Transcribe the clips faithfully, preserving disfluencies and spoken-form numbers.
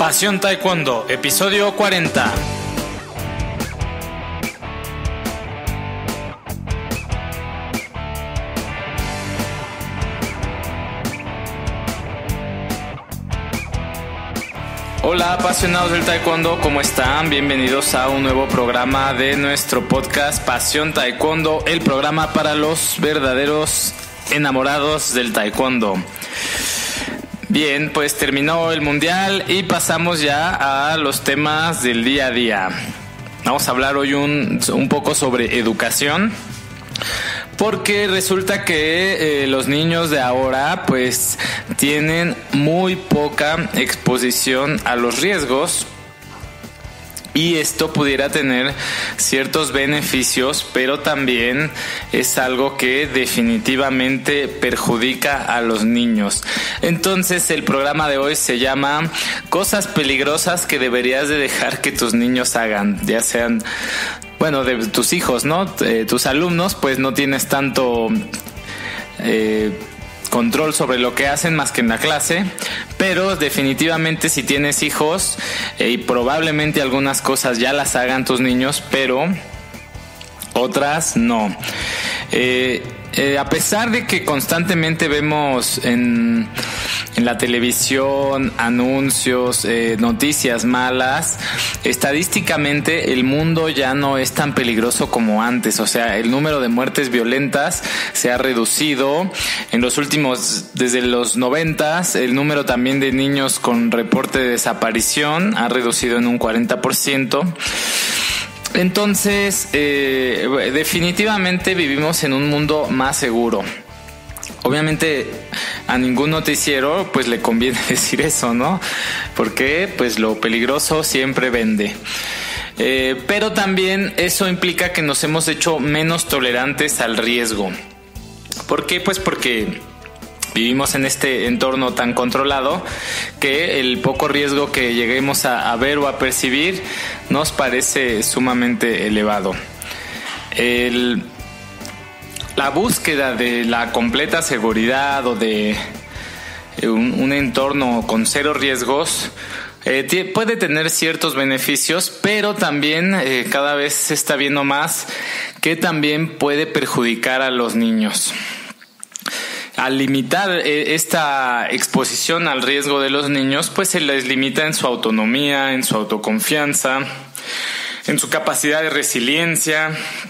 Pasión Taekwondo, episodio cuarenta. Hola apasionados del Taekwondo, ¿cómo están? Bienvenidos a un nuevo programa de nuestro podcast Pasión Taekwondo, el programa para los verdaderos enamorados del Taekwondo. Bien, pues terminó el mundial y pasamos ya a los temas del día a día. Vamos a hablar hoy un, un poco sobre educación, porque resulta que eh, los niños de ahora pues tienen muy poca exposición a los riesgos. Y esto pudiera tener ciertos beneficios, pero también es algo que definitivamente perjudica a los niños. Entonces el programa de hoy se llama Cosas peligrosas que deberías de dejar que tus niños hagan, ya sean, bueno, de tus hijos, ¿no? Eh, tus alumnos, pues no tienes tanto Eh, control sobre lo que hacen más que en la clase, pero definitivamente si tienes hijos eh, y probablemente algunas cosas ya las hagan tus niños, pero otras no. Eh, eh, a pesar de que constantemente vemos en, en la televisión anuncios, eh, noticias malas, estadísticamente el mundo ya no es tan peligroso como antes. O sea, el número de muertes violentas se ha reducido. En los últimos, desde los noventas, el número también de niños con reporte de desaparición ha reducido en un cuarenta por ciento. Entonces, eh, definitivamente vivimos en un mundo más seguro. Obviamente a ningún noticiero pues le conviene decir eso, ¿no? Porque pues lo peligroso siempre vende. Eh, pero también eso implica que nos hemos hecho menos tolerantes al riesgo. ¿Por qué? Pues porque vivimos en este entorno tan controlado que el poco riesgo que lleguemos a, a ver o a percibir nos parece sumamente elevado. El, la búsqueda de la completa seguridad o de un, un entorno con cero riesgos eh, t- puede tener ciertos beneficios, pero también eh, cada vez se está viendo más que también puede perjudicar a los niños. Al limitar esta exposición al riesgo de los niños, pues se les limita en su autonomía, en su autoconfianza, en su capacidad de resiliencia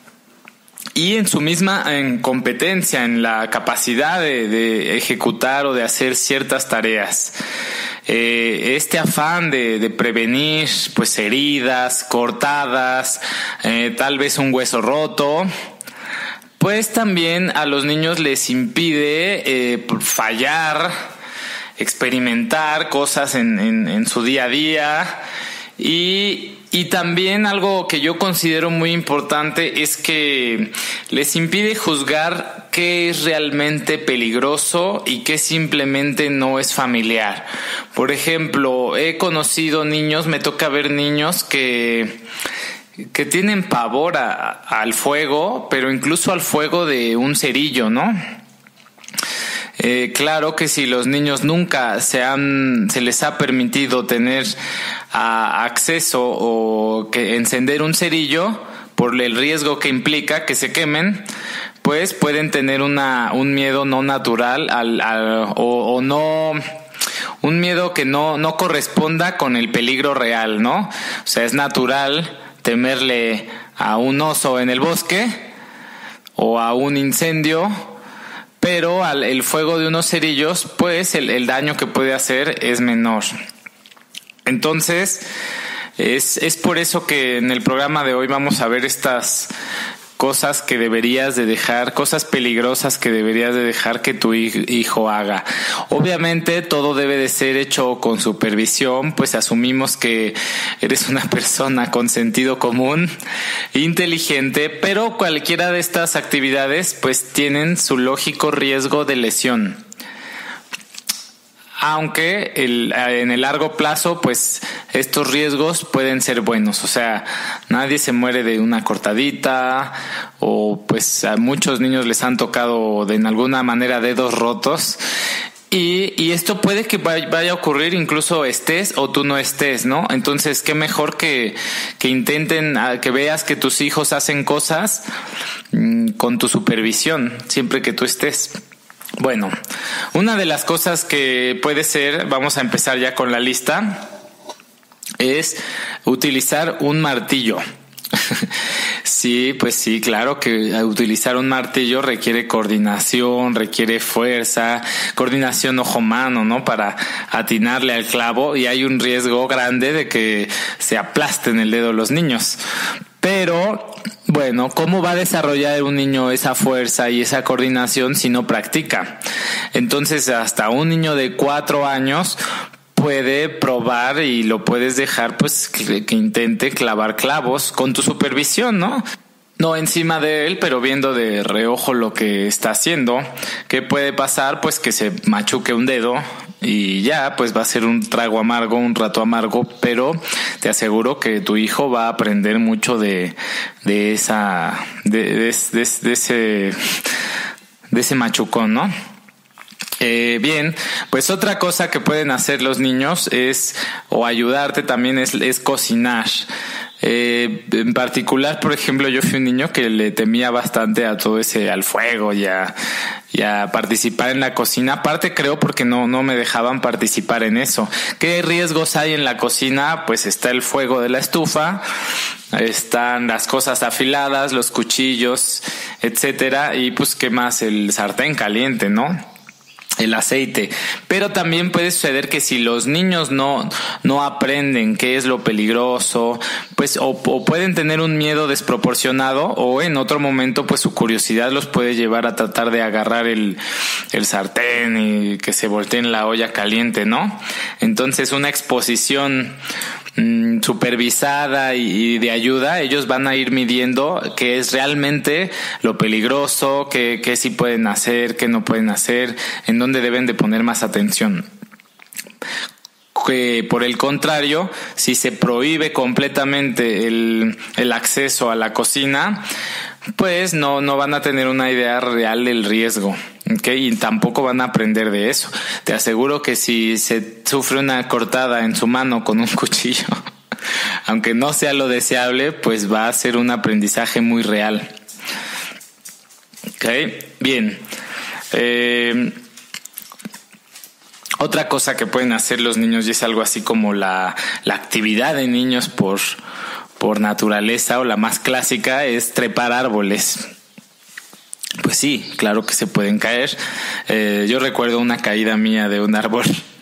y en su misma en competencia, en la capacidad de, de ejecutar o de hacer ciertas tareas. Eh, este afán de, de prevenir pues heridas, cortadas, eh, tal vez un hueso roto, pues también a los niños les impide eh, fallar, experimentar cosas en, en, en su día a día. Y, y también algo que yo considero muy importante es que les impide juzgar qué es realmente peligroso y qué simplemente no es familiar. Por ejemplo, he conocido niños, me toca ver niños que... que tienen pavor a, al fuego, pero incluso al fuego de un cerillo, ¿no? Eh, claro que si los niños nunca se han, se les ha permitido tener a, acceso o que encender un cerillo por el riesgo que implica que se quemen, pues pueden tener una, un miedo no natural al, al, o, o no... un miedo que no, no corresponda con el peligro real, ¿no? O sea, es natural temerle a un oso en el bosque o a un incendio, pero al el fuego de unos cerillos, pues el, el daño que puede hacer es menor. Entonces, es, es por eso que en el programa de hoy vamos a ver estas cosas que deberías de dejar, cosas peligrosas que deberías de dejar que tu hijo haga. Obviamente todo debe de ser hecho con supervisión, pues asumimos que eres una persona con sentido común, inteligente, pero cualquiera de estas actividades pues tienen su lógico riesgo de lesión. Aunque el, en el largo plazo, pues estos riesgos pueden ser buenos. O sea, nadie se muere de una cortadita, o pues a muchos niños les han tocado de en alguna manera dedos rotos. Y, y esto puede que vaya a ocurrir incluso estés o tú no estés, ¿no? Entonces, qué mejor que, que intenten, que veas que tus hijos hacen cosas mmm, con tu supervisión, siempre que tú estés. Bueno, una de las cosas que puede ser, vamos a empezar ya con la lista, es utilizar un martillo. Sí, pues sí, claro que utilizar un martillo requiere coordinación, requiere fuerza, coordinación ojo-mano, ¿no? Para atinarle al clavo, y hay un riesgo grande de que se aplasten el dedo los niños. Pero, bueno, ¿cómo va a desarrollar un niño esa fuerza y esa coordinación si no practica? Entonces, hasta un niño de cuatro años puede probar y lo puedes dejar pues que, que intente clavar clavos con tu supervisión, ¿no? No encima de él, pero viendo de reojo lo que está haciendo. ¿Qué puede pasar? Pues que se machuque un dedo y ya, pues va a ser un trago amargo, un rato amargo, pero te aseguro que tu hijo va a aprender mucho de, de esa, de, de, de, de ese, de ese machucón, ¿no? Eh, bien, pues otra cosa que pueden hacer los niños es, o ayudarte también, es, es cocinar. Eh, en particular, por ejemplo, yo fui un niño que le temía bastante a todo ese, al fuego y a, y a participar en la cocina. Aparte, creo, porque no, no me dejaban participar en eso. ¿Qué riesgos hay en la cocina? Pues está el fuego de la estufa, están las cosas afiladas, los cuchillos, etcétera, y pues qué más, el sartén caliente, ¿no? El aceite. Pero también puede suceder que si los niños no, no aprenden qué es lo peligroso, pues o, o pueden tener un miedo desproporcionado, o en otro momento pues su curiosidad los puede llevar a tratar de agarrar el, el sartén y que se volteen la olla caliente, ¿no? Entonces una exposición mmm, supervisada y, y de ayuda, ellos van a ir midiendo qué es realmente lo peligroso, qué, qué sí pueden hacer, qué no pueden hacer, en dónde deben de poner más atención. Que por el contrario, si se prohíbe completamente el, el acceso a la cocina, pues no, no van a tener una idea real del riesgo, ¿okay? Y tampoco van a aprender de eso. Te aseguro que si se sufre una cortada en su mano con un cuchillo, aunque no sea lo deseable, pues va a ser un aprendizaje muy real. ¿Okay? Bien. Eh, Otra cosa que pueden hacer los niños, y es algo así como la, la actividad de niños por, por naturaleza, o la más clásica, es trepar árboles. Pues sí, claro que se pueden caer. Eh, yo recuerdo una caída mía de un árbol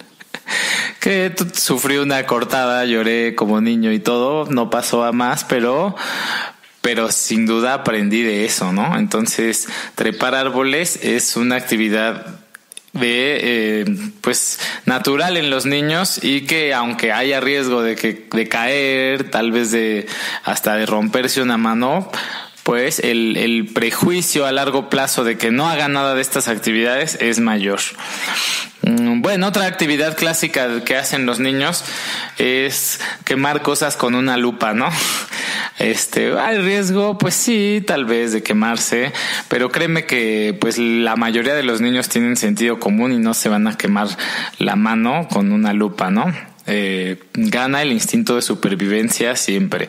que sufrí una cortada, lloré como niño y todo, no pasó a más, pero... pero sin duda aprendí de eso, ¿no? Entonces, trepar árboles es una actividad de eh, pues natural en los niños, y que aunque haya riesgo de que de caer, tal vez de hasta de romperse una mano, pues el, el prejuicio a largo plazo de que no hagan nada de estas actividades es mayor. Bueno, otra actividad clásica que hacen los niños es quemar cosas con una lupa, ¿no? Este, ¿hay riesgo? Pues sí, tal vez de quemarse, pero créeme que pues la mayoría de los niños tienen sentido común y no se van a quemar la mano con una lupa, ¿no? Eh, gana el instinto de supervivencia siempre.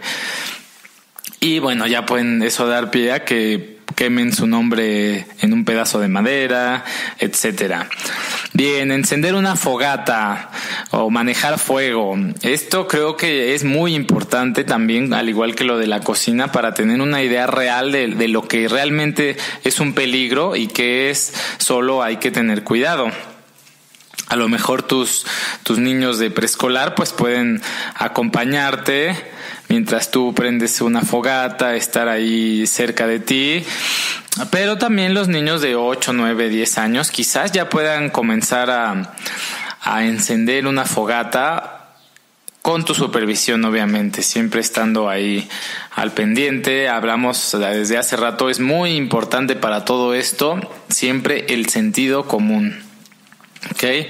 Y bueno, ya pueden eso dar pie a que quemen su nombre en un pedazo de madera, etcétera. Bien, encender una fogata o manejar fuego. Esto creo que es muy importante también, al igual que lo de la cocina, para tener una idea real de, de lo que realmente es un peligro y que es solo hay que tener cuidado. A lo mejor tus, tus niños de preescolar pues pueden acompañarte mientras tú prendes una fogata, estar ahí cerca de ti. Pero también los niños de ocho, nueve, diez años quizás ya puedan comenzar a, a encender una fogata con tu supervisión, obviamente, siempre estando ahí al pendiente. Hablamos desde hace rato, es muy importante para todo esto siempre el sentido común. ¿Okay?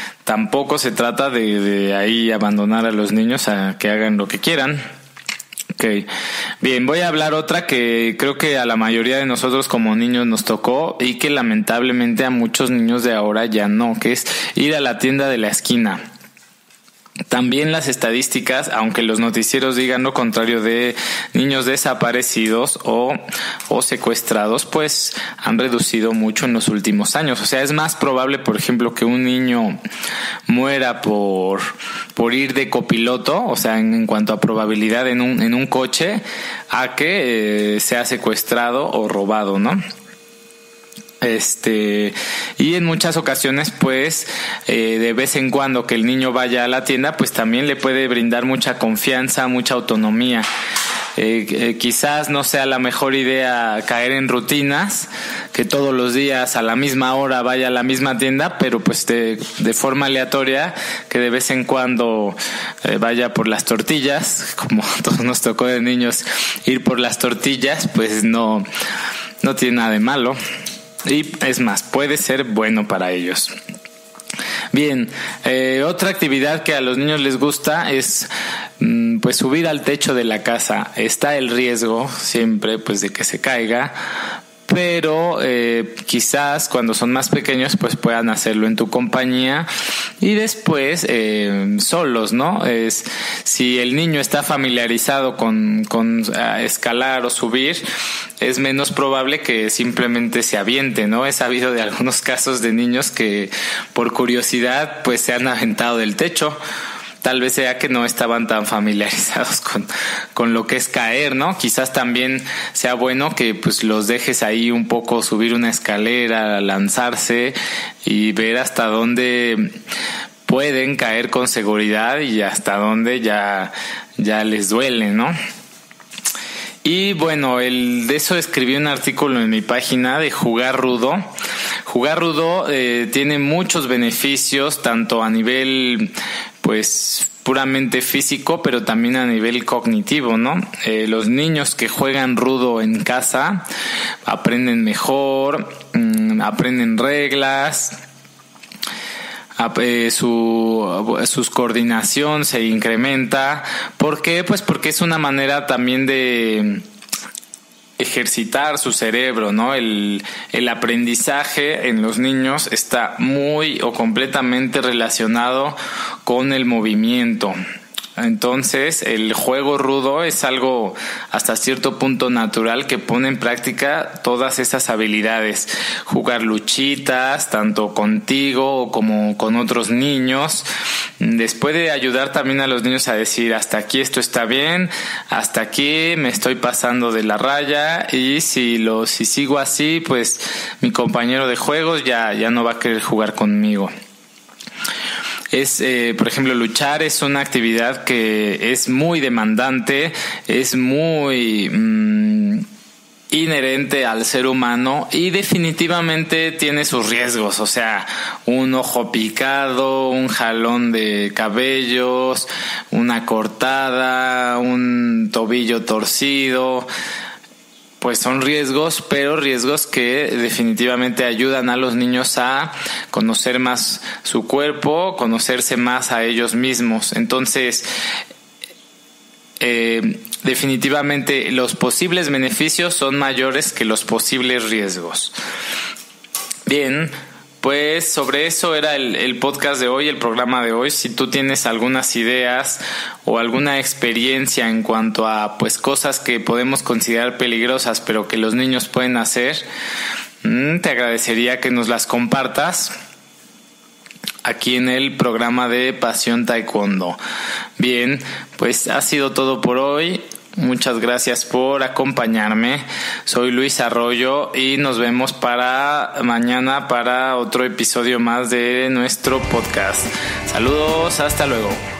Tampoco se trata de, de ahí abandonar a los niños a que hagan lo que quieran, Ok, bien, voy a hablar otra que creo que a la mayoría de nosotros como niños nos tocó y que lamentablemente a muchos niños de ahora ya no, que es ir a la tienda de la esquina. También las estadísticas, aunque los noticieros digan lo contrario de niños desaparecidos o, o secuestrados, pues han reducido mucho en los últimos años. O sea, es más probable, por ejemplo, que un niño muera por, por ir de copiloto, o sea, en, en cuanto a probabilidad en un, en un coche, a que eh, sea secuestrado o robado, ¿no? Este, y en muchas ocasiones, pues, eh, de vez en cuando que el niño vaya a la tienda, pues también le puede brindar mucha confianza, mucha autonomía. Eh, eh, quizás no sea la mejor idea caer en rutinas, que todos los días a la misma hora vaya a la misma tienda, pero pues de, de forma aleatoria, que de vez en cuando eh, vaya por las tortillas, como a todos nos tocó de niños ir por las tortillas, pues no, no tiene nada de malo. Y es más, puede ser bueno para ellos. Bien, eh, otra actividad que a los niños les gusta es mm, pues subir al techo de la casa. Está el riesgo siempre pues de que se caiga, pero eh, quizás cuando son más pequeños pues puedan hacerlo en tu compañía y después eh, solos, ¿no? Es, si el niño está familiarizado con, con uh, escalar o subir, es menos probable que simplemente se aviente, ¿no? He sabido de algunos casos de niños que por curiosidad pues se han aventado del techo. Tal vez sea que no estaban tan familiarizados con, con lo que es caer, ¿no? Quizás también sea bueno que pues los dejes ahí un poco subir una escalera, lanzarse y ver hasta dónde pueden caer con seguridad y hasta dónde ya, ya les duele, ¿no? Y bueno, el, de eso escribí un artículo en mi página de jugar rudo. Jugar rudo eh, tiene muchos beneficios, tanto a nivel pues puramente físico, pero también a nivel cognitivo, ¿no? Eh, los niños que juegan rudo en casa aprenden mejor, mmm, aprenden reglas, Eh, su, su coordinación se incrementa. ¿Por qué? Pues porque es una manera también de ejercitar su cerebro, ¿no? El, el aprendizaje en los niños está muy o completamente relacionado con el movimiento. Entonces, el juego rudo es algo hasta cierto punto natural que pone en práctica todas esas habilidades. Jugar luchitas, tanto contigo como con otros niños, les puede ayudar también a los niños a decir, hasta aquí esto está bien, hasta aquí me estoy pasando de la raya, y si lo, si sigo así, pues mi compañero de juegos ya, ya no va a querer jugar conmigo. Es, eh, por ejemplo, luchar es una actividad que es muy demandante, es muy mmm, inherente al ser humano y definitivamente tiene sus riesgos. O sea, un ojo picado, un jalón de cabellos, una cortada, un tobillo torcido. Pues son riesgos, pero riesgos que definitivamente ayudan a los niños a conocer más su cuerpo, conocerse más a ellos mismos. Entonces, eh, definitivamente los posibles beneficios son mayores que los posibles riesgos. Bien, pues sobre eso era el, el podcast de hoy, el programa de hoy. Si tú tienes algunas ideas o alguna experiencia en cuanto a pues cosas que podemos considerar peligrosas pero que los niños pueden hacer, te agradecería que nos las compartas aquí en el programa de Pasión Taekwondo. Bien, pues ha sido todo por hoy. Muchas gracias por acompañarme. Soy Luis Arroyo y nos vemos para mañana para otro episodio más de nuestro podcast. Saludos, hasta luego.